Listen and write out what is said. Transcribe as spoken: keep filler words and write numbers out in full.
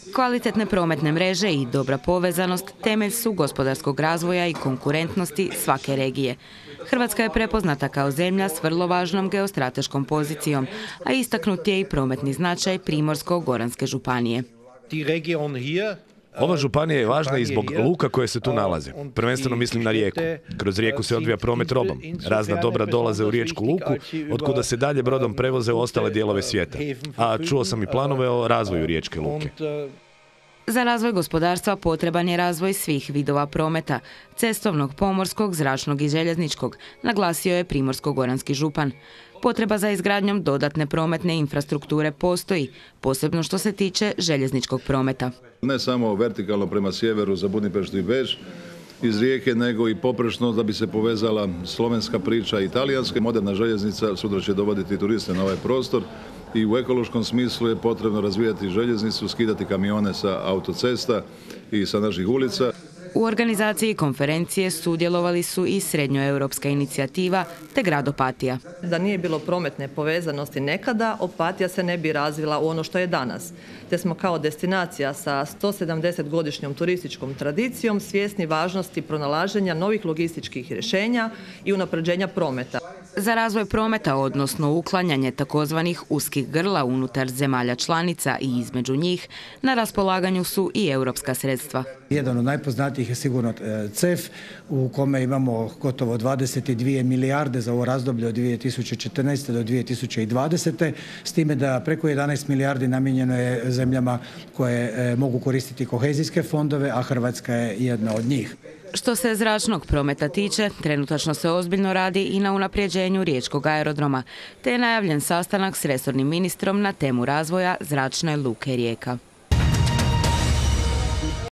Kvalitetne prometne mreže i dobra povezanost temelj su gospodarskog razvoja i konkurentnosti svake regije. Hrvatska je prepoznata kao zemlja s vrlo važnom geostrateškom pozicijom, a istaknut je i prometni značaj Primorsko-goranske županije. Ova županija je važna i zbog luka koje se tu nalaze. Prvenstveno mislim na Rijeku. Kroz Rijeku se odvija promet robom. Razna dobra dolaze u riječku luku, otkuda se dalje brodom prevoze u ostale dijelove svijeta. A čuo sam i planove o razvoju riječke luke. Za razvoj gospodarstva potreban je razvoj svih vidova prometa, cestovnog, pomorskog, zračnog i željezničkog, naglasio je primorsko-goranski župan. Potreba za izgradnjom dodatne prometne infrastrukture postoji, posebno što se tiče željezničkog prometa. Ne samo vertikalno prema sjeveru za Budimpeštu i Beč iz Rijeke, nego i poprечно da bi se povezala slovenska priča i italijanska. Moderna željeznica sutra će dovoditi turiste na ovaj prostor i u ekološkom smislu je potrebno razvijati željeznicu, skidati kamione sa autocesta i sa naših ulica. U organizaciji konferencije sudjelovali su i Srednjoeuropska inicijativa te grad Opatija. Da nije bilo prometne povezanosti nekada, Opatija se ne bi razvila u ono što je danas. Te smo kao destinacija sa sto sedamdeset godišnjom turističkom tradicijom svjesni važnosti pronalaženja novih logističkih rješenja i unapređenja prometa. Za razvoj prometa, odnosno uklanjanje takozvanih uskih grla unutar zemalja članica i između njih, na raspolaganju su i europska sredstva. Jedan od najpoznatijih je sigurno C E F, u kome imamo gotovo dvadeset dvije milijarde za ovo razdoblje od dvije tisuće četrnaeste. do dvije tisuće dvadesete. S time da preko jedanaest milijardi namijenjeno je zemljama koje mogu koristiti kohezijske fondove, a Hrvatska je jedna od njih. Što se zračnog prometa tiče, trenutačno se ozbiljno radi i na unapređenju riječkog aerodroma, te je najavljen sastanak s resornim ministrom na temu razvoja zračne luke Rijeka.